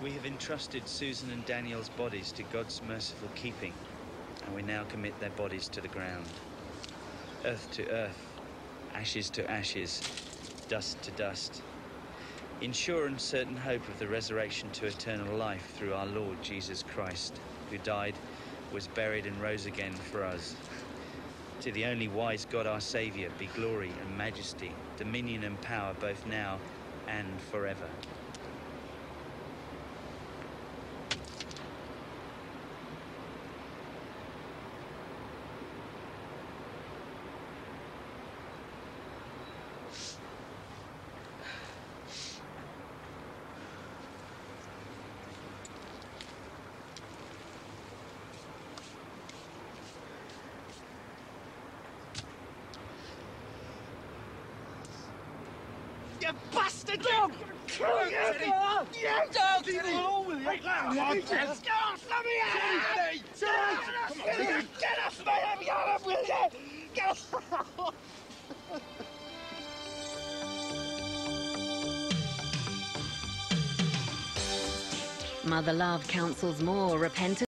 We have entrusted Susan and Daniel's bodies to God's merciful keeping, and we now commit their bodies to the ground. Earth to earth, ashes to ashes, dust to dust. In sure and certain hope of the resurrection to eternal life through our Lord Jesus Christ, who died, was buried and rose again for us. To the only wise God our Saviour be glory and majesty, dominion and power both now and forever. You bastard! Don't kill you! Don't kill you! Get off me! Get off me! Will you? Get off! Mother Love counsels more repentance.